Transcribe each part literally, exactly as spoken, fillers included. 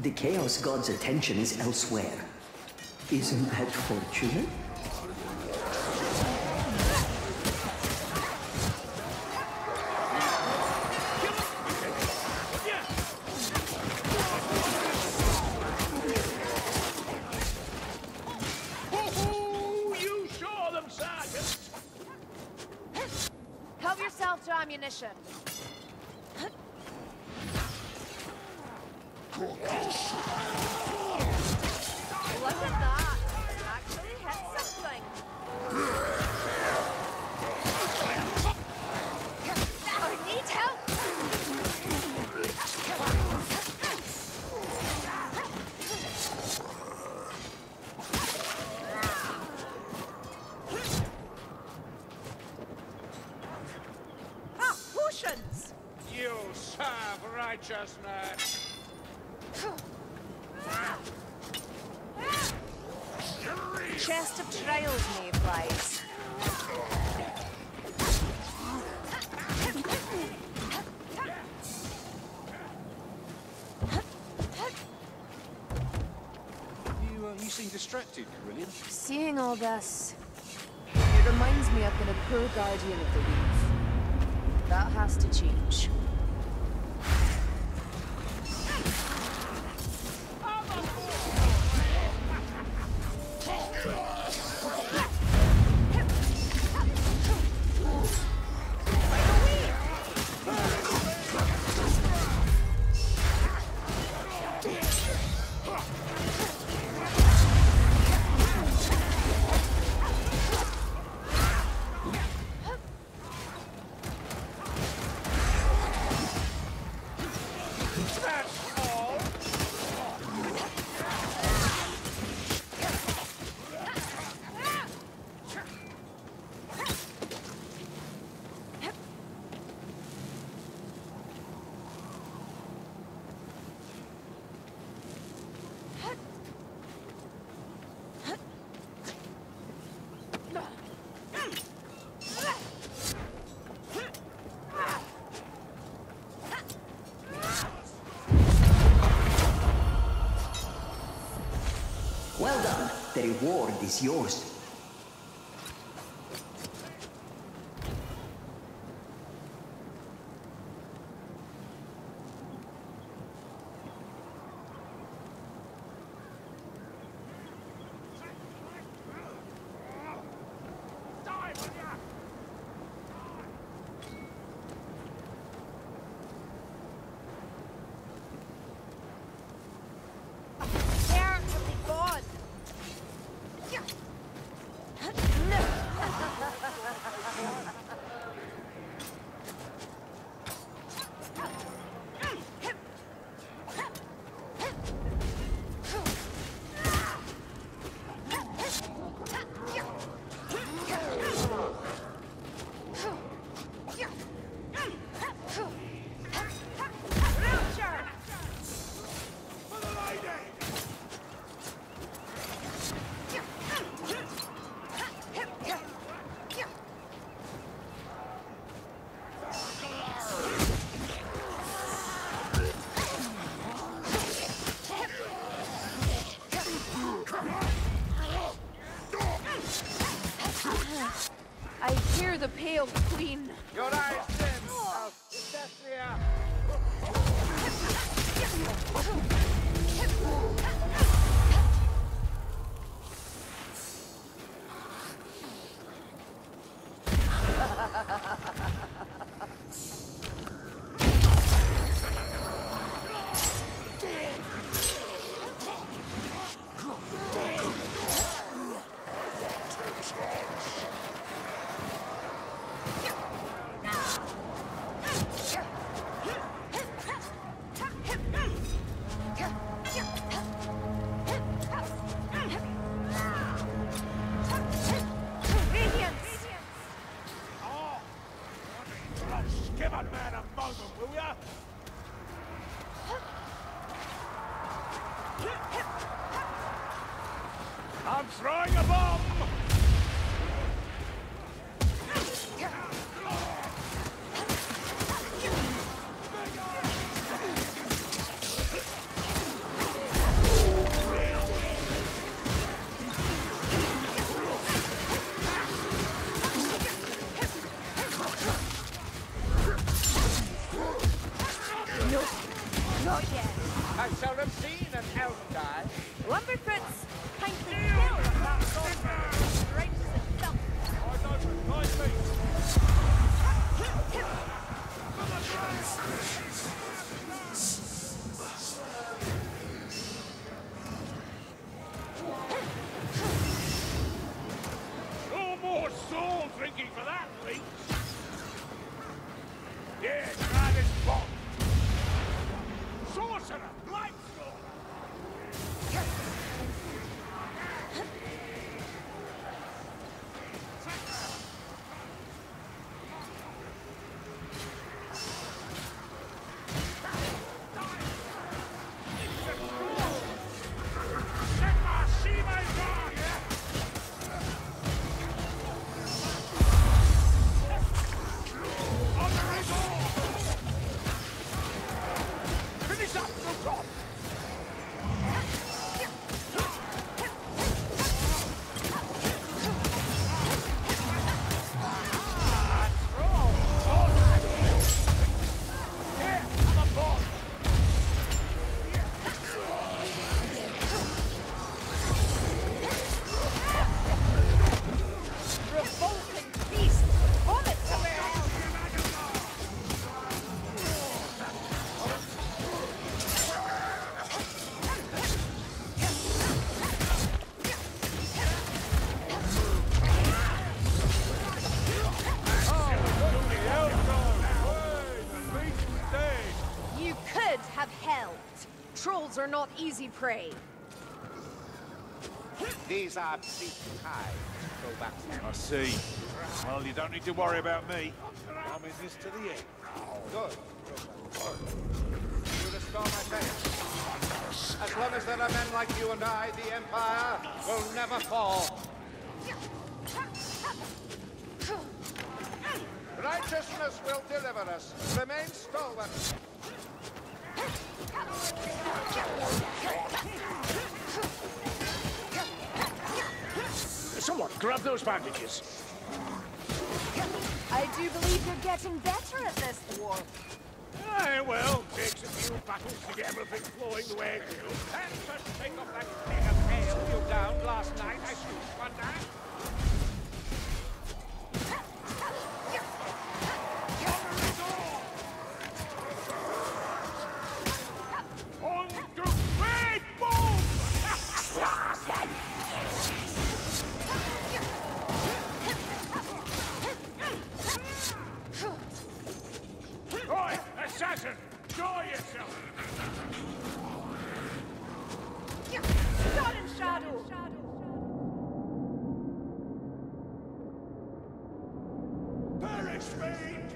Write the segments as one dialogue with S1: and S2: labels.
S1: The Chaos God's attention is elsewhere. Isn't that fortunate?
S2: Help yourself to ammunition. Look at that! It actually hit something. I need help! Ah, potions!
S3: You serve righteousness!
S2: Chest of Trials Mayflies.
S3: You, uh, you seem distracted, Carillion.
S2: Seeing all this, it reminds me I've been a poor guardian of the Weave. That has to change.
S1: Well done. The reward is yours.
S2: I hear the Pale Queen.
S3: Your eyes dim! Oh, it's Deathria! Give a man a moment, will ya? I'm throwing a bomb!
S2: We're not easy prey.
S4: These are big ties. Go back there.
S3: I see. Well, you don't need to worry about me. I'm in this to the end.
S4: Good. You restore my faith. As long as there are men like you and I, the Empire will never fall. Righteousness will deliver us. Remain stalwart.
S3: Someone grab those bandages.
S2: I do believe you're getting better at this, dwarf.
S3: Aye, well, takes a few battles to get everything flowing the way it should.
S4: And just take off that thing of hail you downed last night, I shoot one down.
S3: On to big boom! Oi, assassin! Show yourself!
S2: Shot in shadow!
S3: Perish, fiend!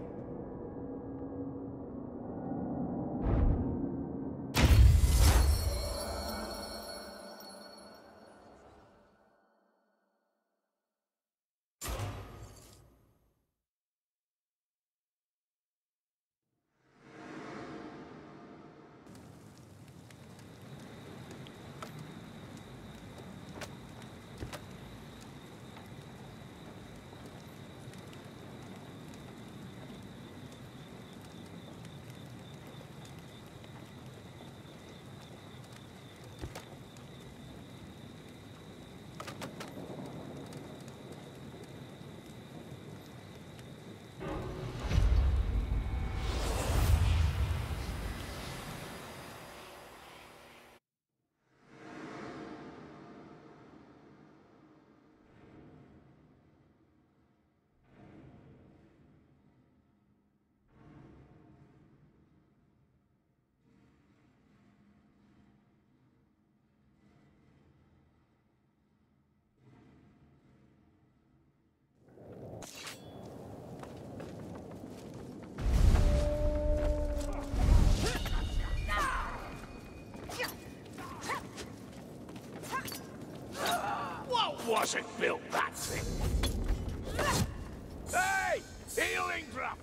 S3: Wasn't built that thing. Hey! Healing drop!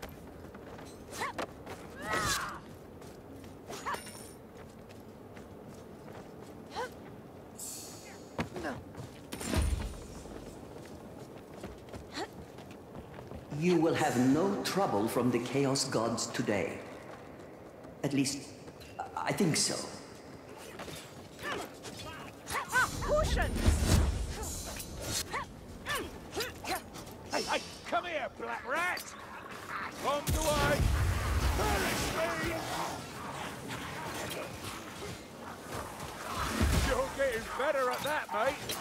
S1: You will have no trouble from the Chaos Gods today. At least, I think so.
S3: Hey, hey, come here, black rat! Come to I! Perish me! You're getting better at that, mate!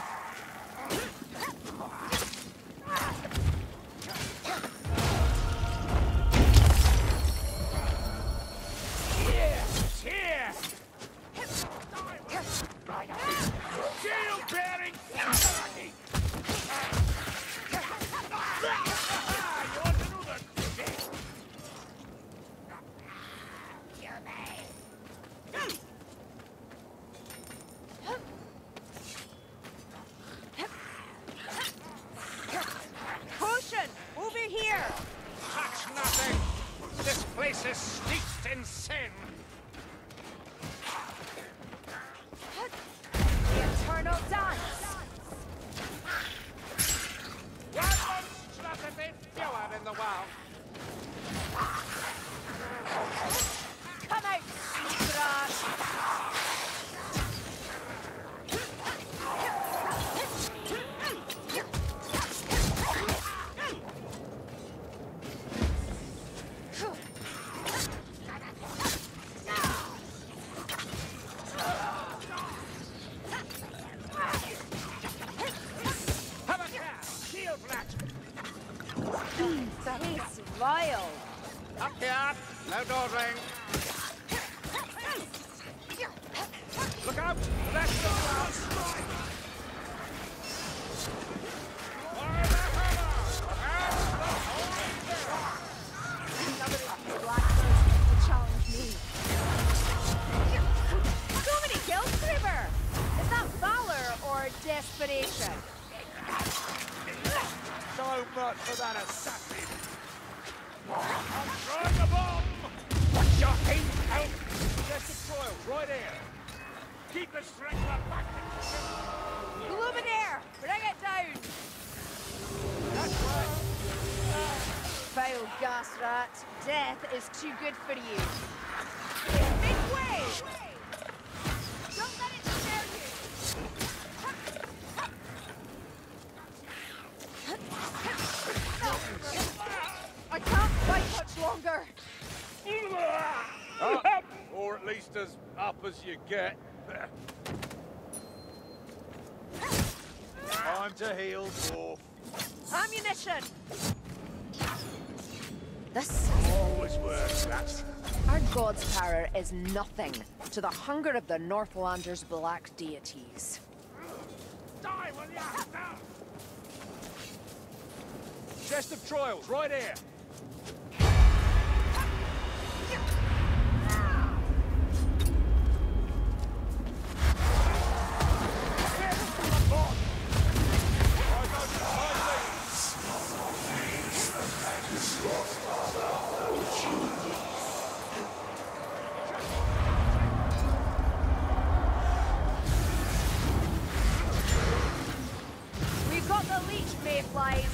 S3: Here! Here! Shield-bearing authority!
S2: Potion! Over here!
S4: Touch nothing! This place is steeped in sin!
S2: The Eternal Dance!
S4: One monstrosity fewer in the world!
S2: Come out, Seagrass! Tastes vile.
S4: Up here! No door ring!
S3: Look out! That's the last strike! Fire the hammer!
S2: Another of these blackbirds will challenge me. So many kills, Kraber! Is that valor or desperation?
S3: So much for that assassin! I'm throwing a bomb! Watch your feet out! Chest of Trials, right here! Keep the strangler back in position!
S2: Luminaire! Bring it down!
S3: That's right!
S2: Foul gas rat. Death is too good for you. Make way! Don't let it scare you! I can't fight much longer.
S3: Up, or at least as up as you get. Time to heal, dwarf.
S2: Ammunition! This
S3: Always works, that.
S2: Our god's power is nothing to the hunger of the Northlanders' black deities.
S3: Die, will ya? Now! Chest of Trials, right here.
S2: We've got the leech, mayflies.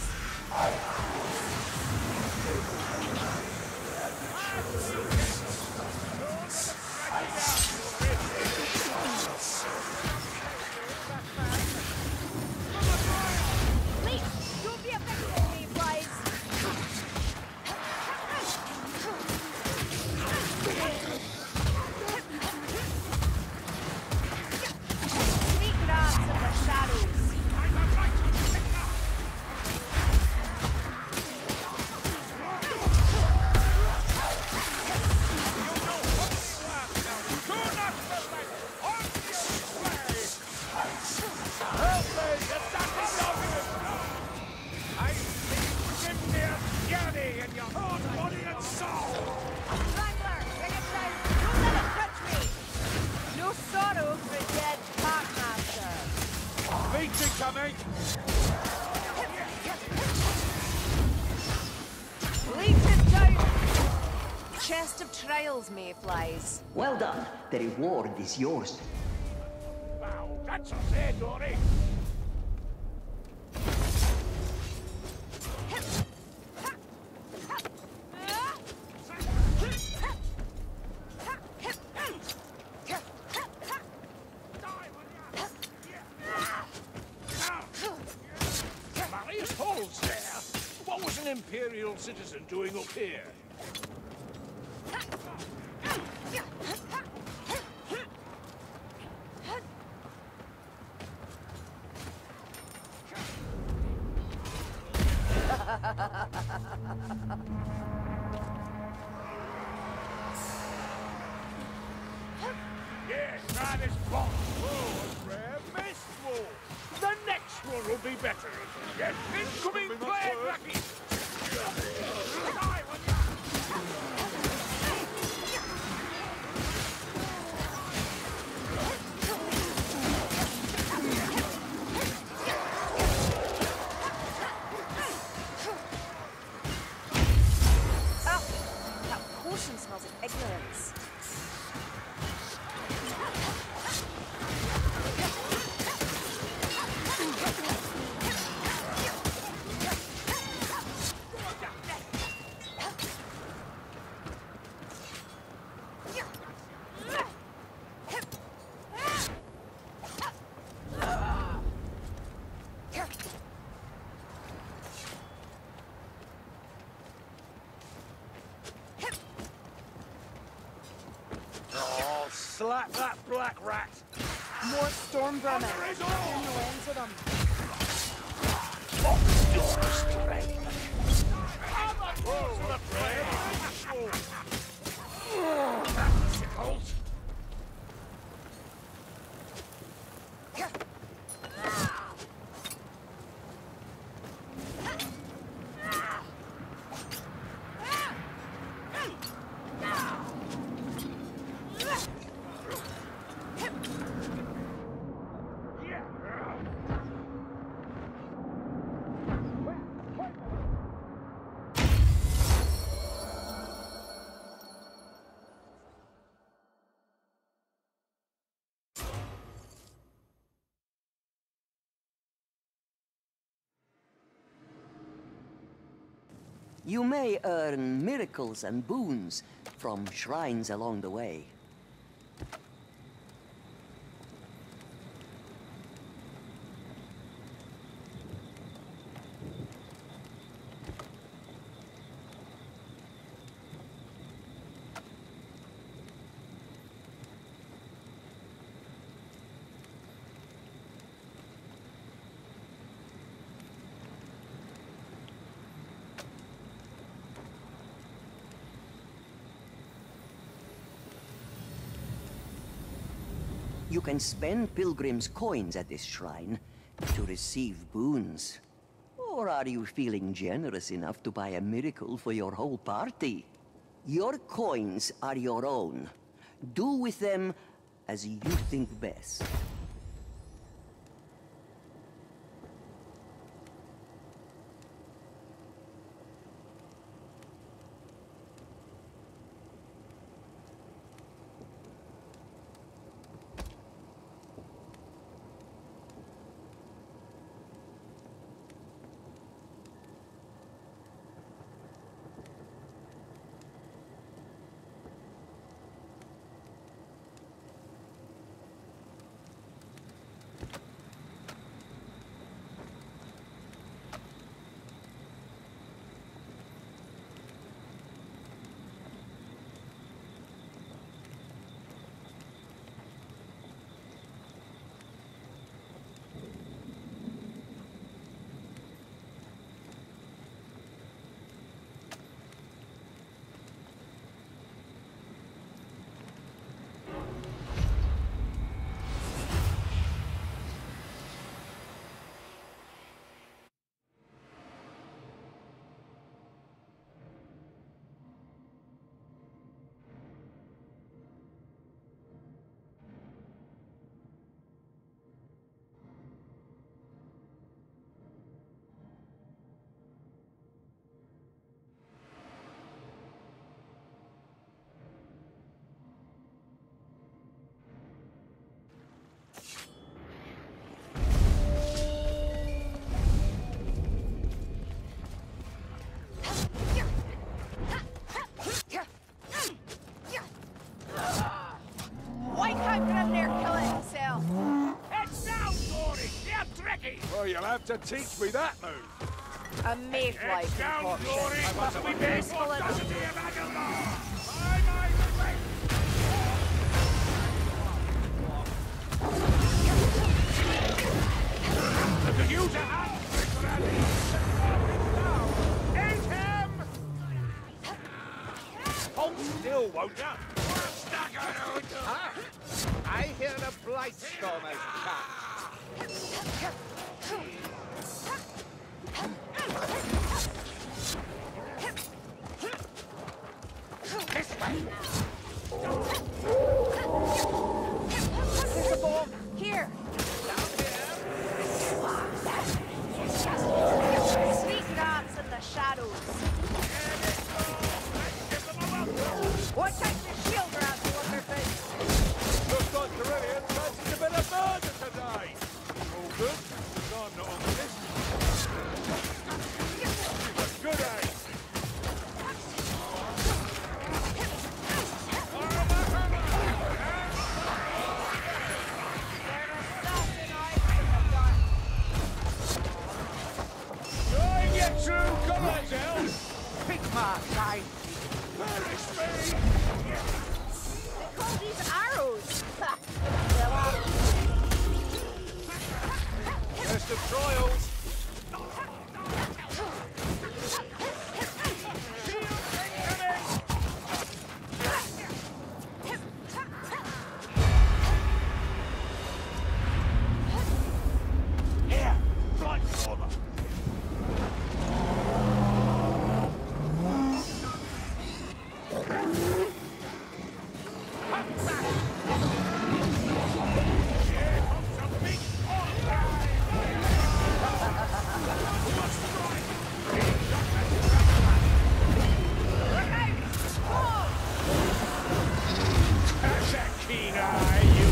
S2: Leech, don't be a victim, mayflies. Sneak grabs in the shadows. Wrangler, bring it down. Don't let it touch me. No sorrow for a dead packmaster.
S3: Beach incoming!
S2: Leech it down. Chest of trials, mayflies.
S1: Well done. The reward is yours.
S3: Wow, that's us there, Dory! Marius Hall's there! What was an Imperial citizen doing up here? Yeah, try this bomb. Oh, a rare mist wall. The next one will be better. Yes, incoming plague lucky. Die, will ya?
S2: Oh, that potion smells of ignorance.
S3: Oh, slap that black rat.
S2: More storm vermin.
S3: Under his
S2: No
S3: arm.
S2: ends of them.
S3: Your strength. I'm a fool for the plague. That's it, Holt.
S1: You may earn miracles and boons from shrines along the way. You can spend pilgrims' coins at this shrine to receive boons. Or are you feeling generous enough to buy a miracle for your whole party? Your coins are your own. Do with them as you think best.
S3: Oh, you'll have to teach me that move.
S2: A mage life
S3: Heads down,
S2: concoction.
S3: Glory! Must be big
S2: Useful
S3: for
S2: enough.
S3: Dusty of Aguilar! By my faith! Look at you to hand, Granny! Eat him! Hold still, won't ya?
S4: Ah, I hear the Blightstorm has come.
S3: This way!
S2: There's a ball. Here. Sneak rats in the shadows. Watch out for shield rats, Wonderfist.
S3: Looks like Corellian fancies a bit of murder today. All good, because I'm not on the list. She's a good egg. Try and get through, come on, Zell.
S4: Pick my side.
S3: Perish me!
S2: They call these arrows. They'll all
S3: Best of trials. Here, Blightstormer. That's a keen eye, you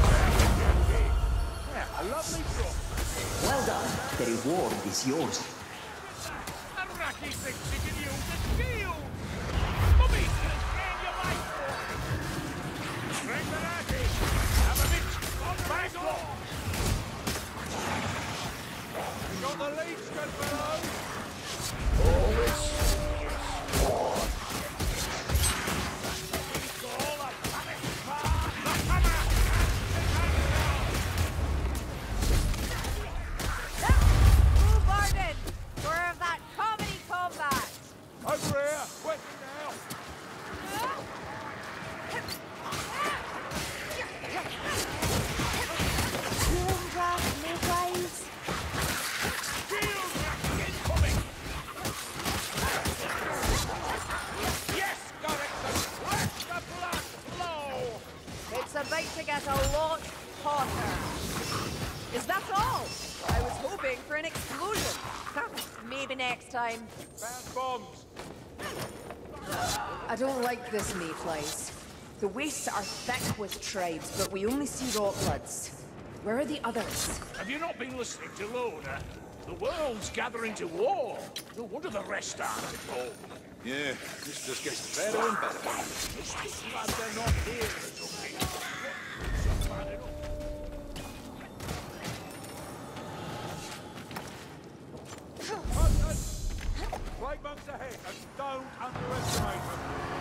S3: Yeah, a lovely drop.
S1: Well done. The reward is yours.
S3: Unrack He thinks he can use the shield! Mummy's gonna drain your life for him! Bring the laddie! Have a bit on back off! You got the leads, good fellow! All this war! It's all a panic part! The hammer!
S2: Blue Barden! Score of that comedy combat!
S3: Over here! With me now!
S2: Cooling draft, midwives.
S3: Shield incoming! Yes, Gorrickson! Let the blood flow!
S2: It's about to get a lot hotter. Is that all? I was hoping for an explosion. Maybe next time.
S3: Found bombs!
S2: I don't like this, mayflies. The wastes are thick with tribes, but we only see Rotbloods. Where are the others?
S3: Have you not been listening to Lona? The world's gathering to war. No wonder the rest aren't at home.
S5: Yeah, this just gets better and better.
S3: Glad they're not here or something. So bad enough. Plague monks ahead, and don't underestimate them.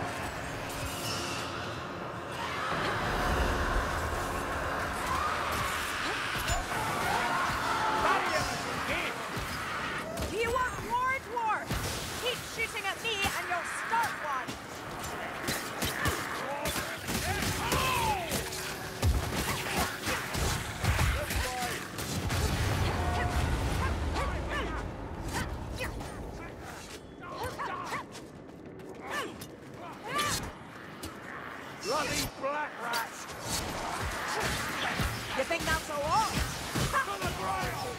S2: Do you want more, dwarf? Keep shooting at me and you'll start one.
S3: Bloody black rats!
S2: You think that's a lot?
S3: To the ground!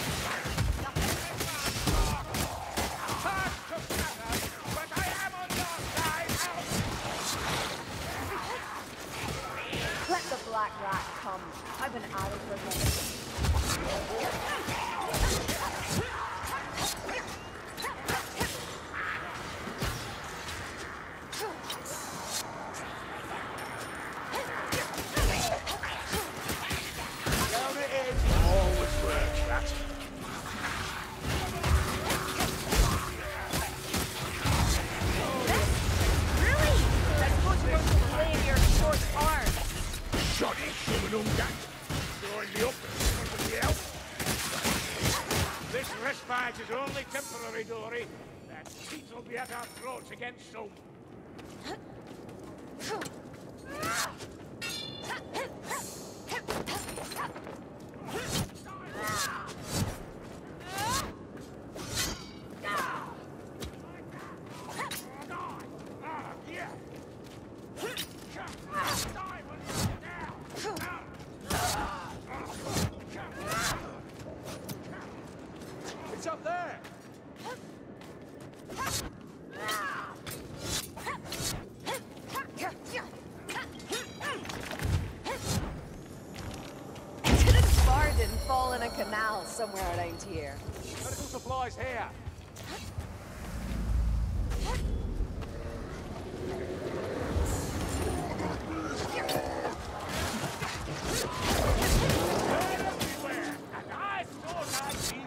S3: Hard to matter, but I am on your side!
S2: Let the black rat come. I've been out of for
S3: Down it is! Always works, that.
S2: Really? I suppose you're going to play your short arms.
S3: Shoddy criminal gang! Throwing me up and somebody else! This respite is only temporary, Dory. That teeth will be at our throats again soon. Ah, yeah! It's up there!
S2: Didn't Barden fall in a canal somewhere around here?
S3: Medical supplies here! They're everywhere, and I thought I'd see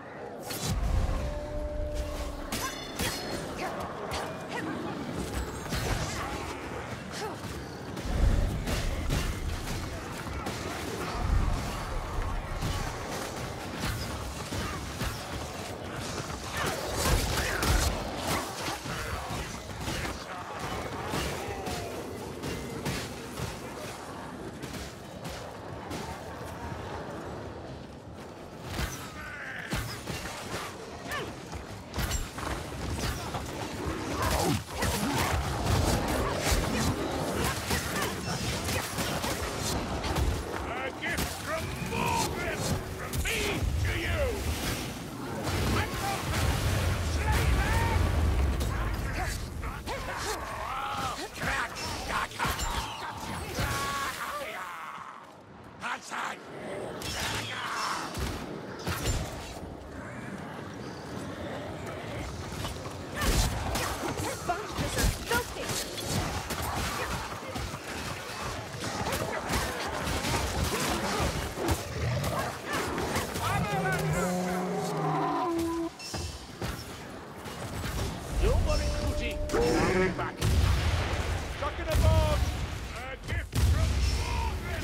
S3: Get back. Stuck in a bomb. A gift from Mordred.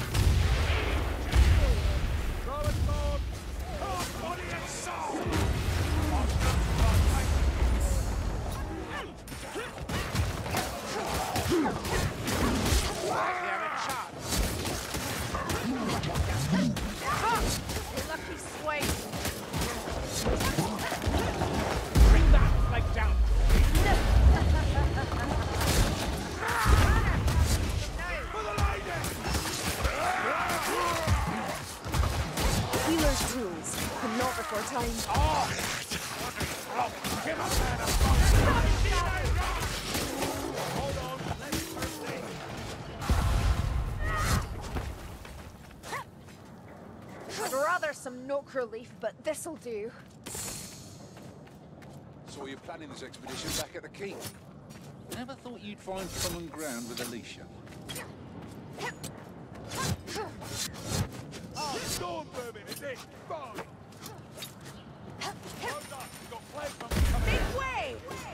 S3: Throw it, Lord. Heart, body, and soul.
S2: Lucky swain.
S3: Bring that flag down. For the lady.
S6: Healer's tools, but not before time.
S3: Oh! Give us that a Hold on, let me first thing.
S2: I'd rather some Nook relief, but this'll do.
S5: Saw you planning this expedition back at the Keep. Never thought you'd find common ground with Alicia.
S3: Oh, storm vermin, is it? Fine. Hold on, we've got plague bombs coming.
S2: Make way!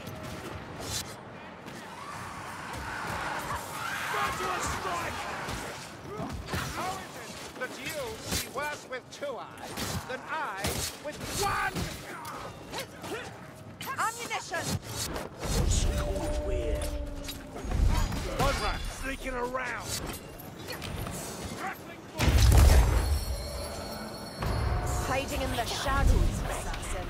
S3: Virtuous strike!
S4: How is it that you see worse with two eyes than I with one?
S2: Ammunition!
S3: Conrad, sneaking around. Rattling
S2: Hiding in the shadows, assassin.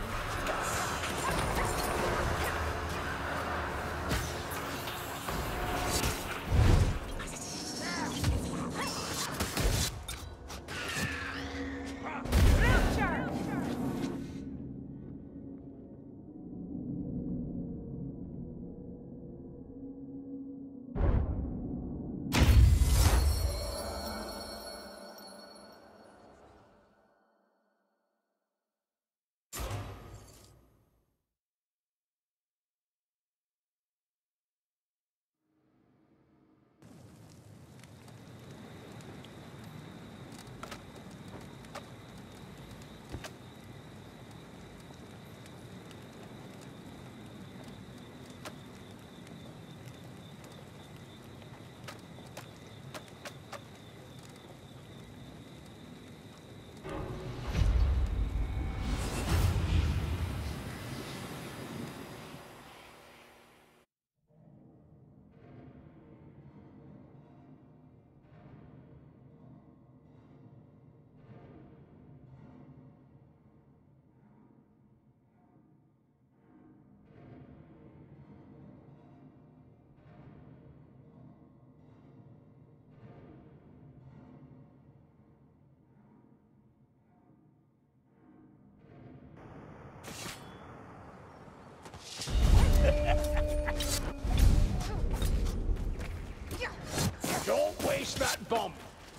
S3: Don't waste that bomb.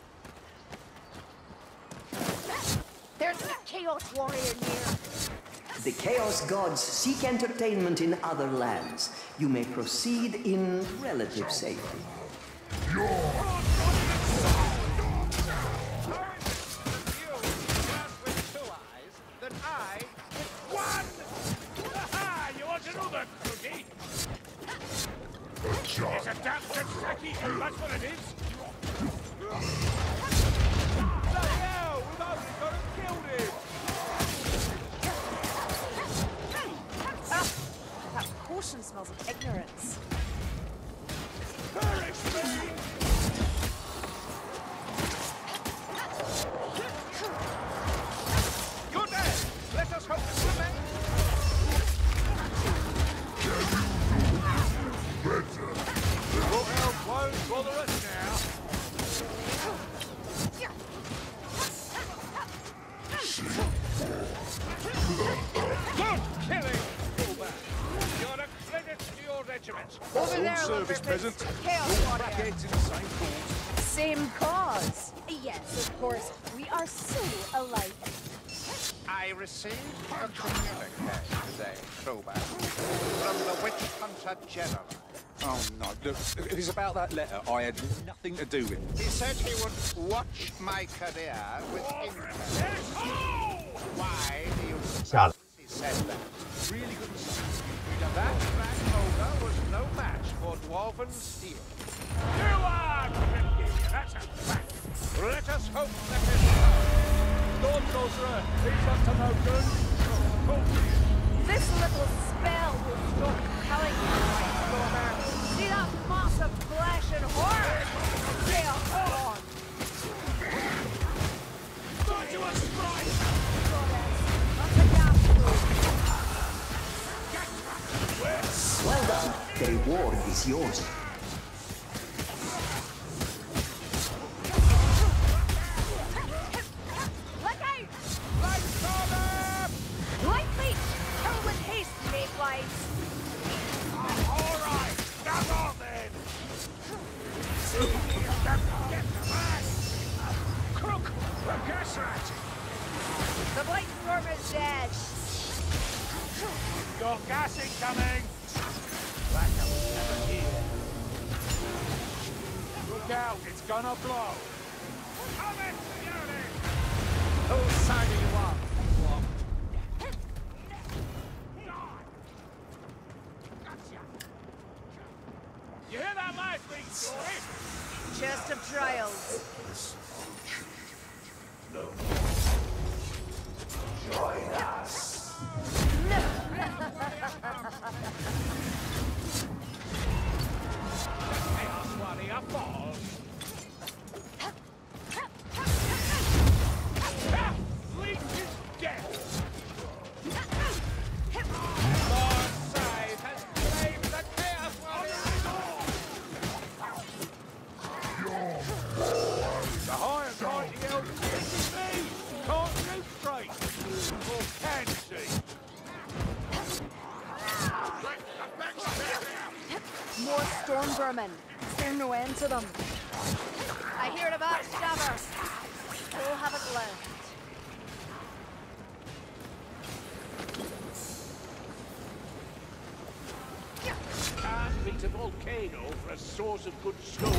S2: There's a Chaos Warrior near.
S1: The Chaos Gods seek entertainment in other lands. You may proceed in relative safety.
S4: You worse with two eyes than I with one.
S3: Aha! You want another cookie? It's a damn Kentucky, and that's what it is. Bloody hell! We've only got him killed him.
S2: Ah, that potion smells of ignorance.
S3: Perish me!
S4: Good day. Let us hope this remains.
S3: Look out, won't bother us now.
S4: Good killing, Fullback. You're a credit to your regiment.
S2: Over there,
S5: service,
S2: Lumberfist.
S5: peasant.
S2: Chaos Warrior.
S5: Brackets in the same cause.
S2: Same cause. Yes, of course. We are so alike.
S4: I received a communique today, Fullback, from the witch hunter general.
S5: Oh, no. Look, if it's about that letter, I had nothing to do with it.
S4: He said he would watch my career with interest. Why do you suppose he said that?
S5: Really good.
S4: That rat ogre was no match for soften steel.
S3: You are tricky, that's a fact.
S4: Let us hope that it...
S3: Don't go, sir. He's up to no good. Oh,
S2: This little spell will stop killing you, White Stormer. See that massive flesh and horror? Yeah, hold on.
S3: go to a strike!
S2: That's a gas
S1: Well done. The reward is yours.
S2: Look out! Light Stormer! Light leech! Kill with haste, Mayflies!
S3: All right, come on then! Get the man! Crook, the gas rat!
S2: The Blight Stormer's dead.
S3: Got gas incoming! Blackout never here. Look out, it's gonna blow! Come in, security!
S4: Whose side are you on?
S3: You hear that last thing, story?
S2: Chest of trials.
S3: Chaos warrior falls. Ah, Leech is dead!
S4: Lord Scythe has claimed the Chaos Warrior!
S3: The higher mighty elf is me! Can't see straight! Or can see!
S6: More storm vermin. Is there no end to them?
S2: I hear the backstabber. Still haven't left.
S3: Can't beat a volcano for a source of good stone.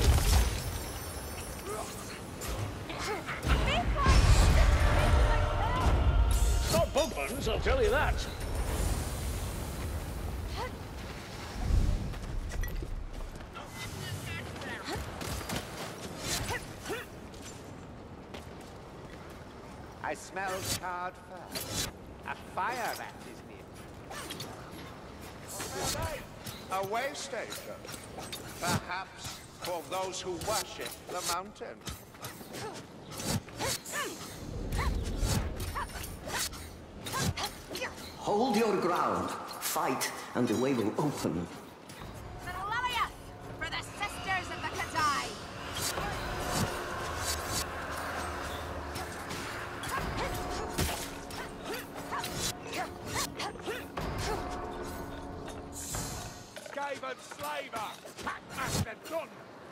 S3: Not bumpers, I'll tell you that.
S4: I smell charred fur. A fire rat is near. A way station. Perhaps for those who worship the mountain.
S1: Hold your ground. Fight, and the way will open.
S2: Menelaus! For the Sisters of the Kadai!
S3: Skaven slaver! Packmaster done!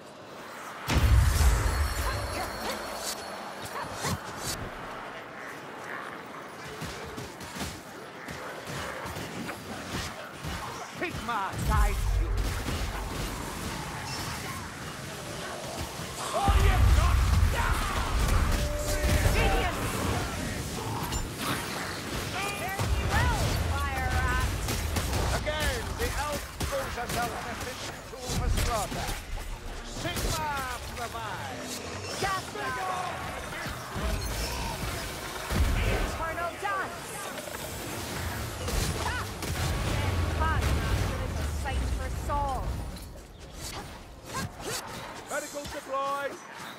S4: Pigma guides you.
S3: Oh, you've got
S2: Genius! Fare ye well, fire rat!
S4: Again, the elf proves herself an efficient tool for slaughter. Sigma provide.
S2: Eternal dance! Ah! Packmaster is a sight for Saul.
S3: medical supplies!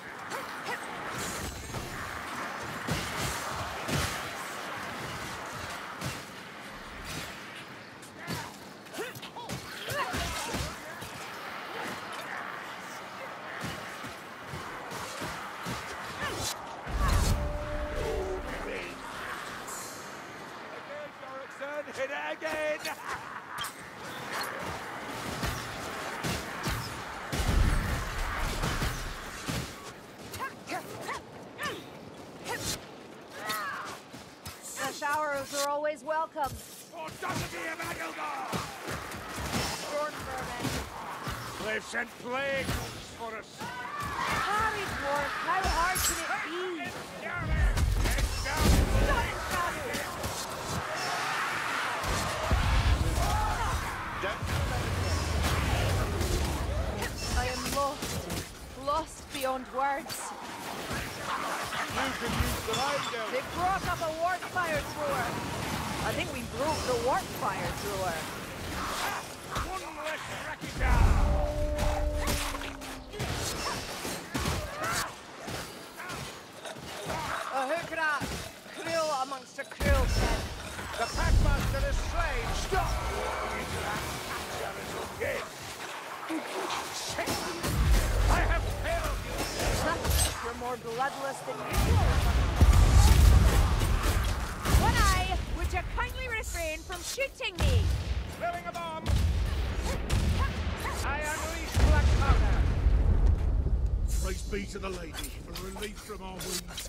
S3: Again, Dorikson, hit it again!
S2: The showers are always welcome.
S3: Or doesn't he have Agildar?
S2: Storm vermin.
S3: They've sent plague for us.
S2: Harry Dwarf, how hard can it be? Not in shadow. lost beyond words.
S4: You can use the radio.
S2: They broke up a warp fire drawer. I think we broke the warp fire drawer.
S3: One less wreckage down.
S2: A hook rat. Cruel amongst a cruel kin.
S4: The Packmaster is slain. Stop!
S3: Yes. I have failed you.
S2: You're more bloodless than usual. One eye, would you kindly refrain from shooting me?
S4: Throwing a bomb. I unleash black powder.
S3: Praise be to the lady for relief from our wounds.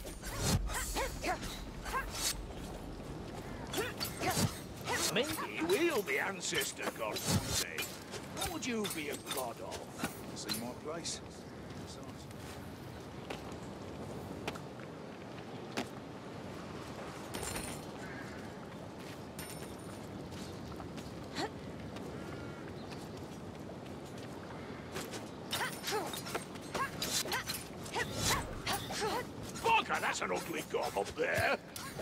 S3: Maybe we'll be ancestor gods someday. What would you be a god of?
S5: See my place?
S3: Bugger, that's an ugly gob up there.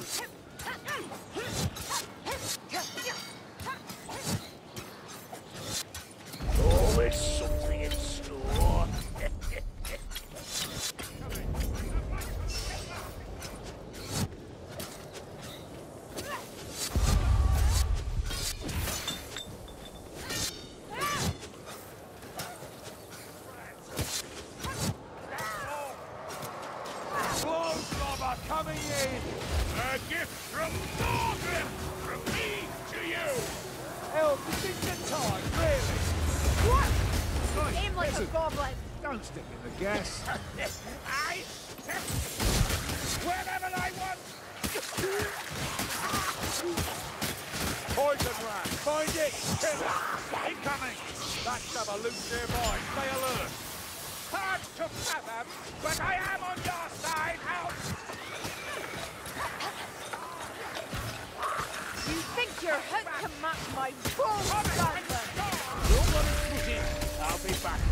S3: Oh, there's something in store.
S4: Coming in!
S3: A gift from Morgan! From me to you!
S4: Hell, this is the time, really!
S2: What?
S4: Right,
S2: Aim like
S4: listen,
S2: a goblin.
S4: don't stick in the gas.
S3: I step wherever I want!
S4: Poison rat, find it! Kill it! Incoming! That's a loot nearby, stay alert!
S3: Hard to fathom, but I am on your side! Out!
S2: You think your hook can match my bow, Scarlet?
S3: Don't worry, Pussy. I'll be back.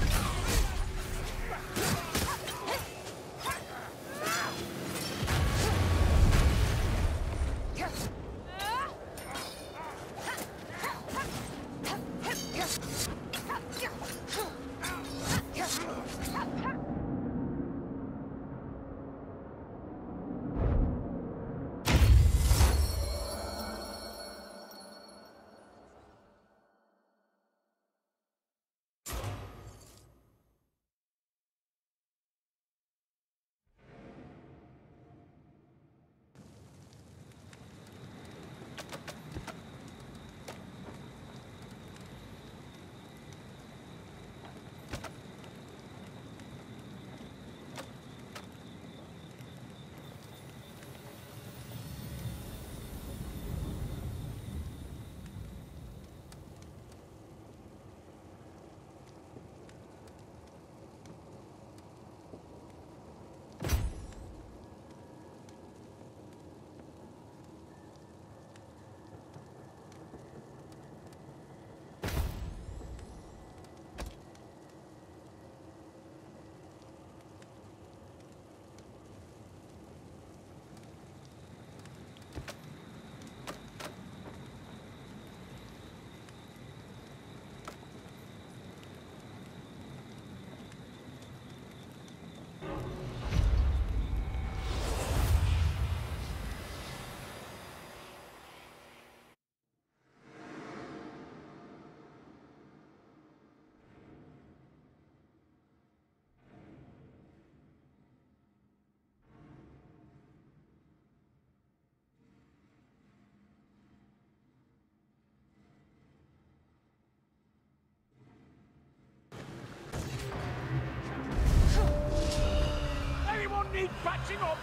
S3: Need patching up!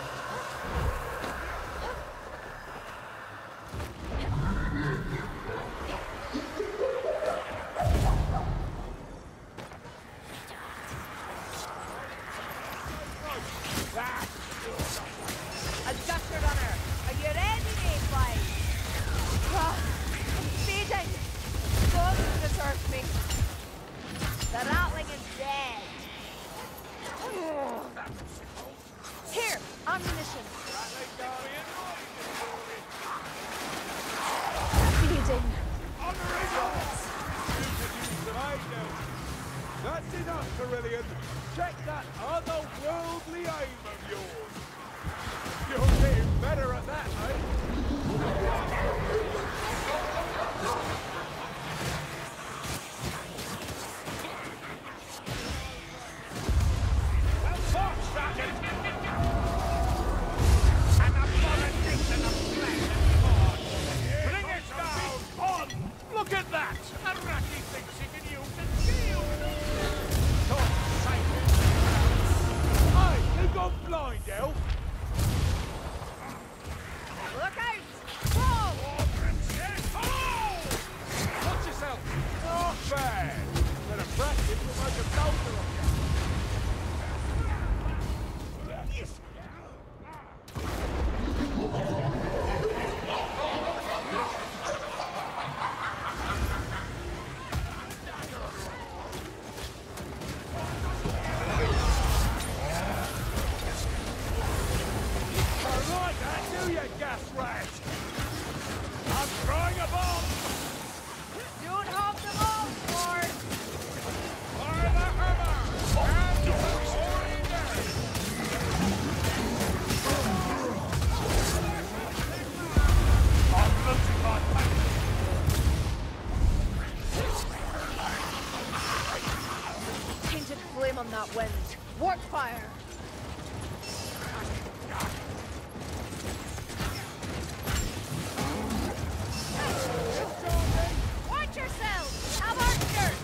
S2: A Dusher Runner! Are you ready, Mayfly? Ah, I'm fading! God deserves me! The Ratling is dead!
S3: That's enough, Carillion. Check that otherworldly aim of yours. You're getting better at that, eh? Well fought, Sergeant! And the politics and the flesh and blood. Bring it down! On! Look at that! Araki thinks he can use the shield! Don't say it! Hey, you gone blind, Elf?
S2: Look out! Whoa!
S3: Watch yourself! Not bad! Better practice will make a soldier of you. Alright, that do you, gas rat! I'm throwing a bomb!
S2: Don't hop the ball, Lord!
S3: Fire the hammer! And the pouring down! I'm losing my pace!
S2: Painted flame on that wind. Warp fire! Watch yourself! Have archers!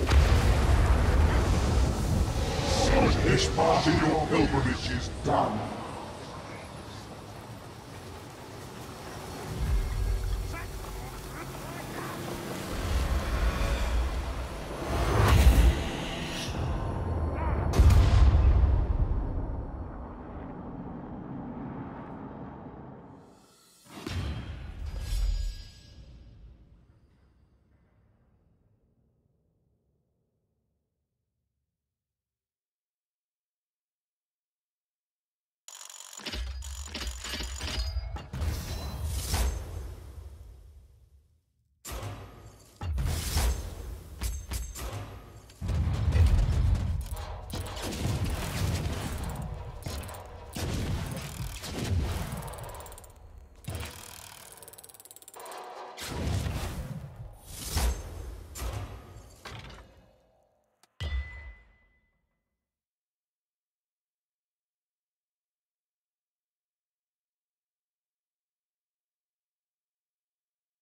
S7: This part of your pilgrimage is done.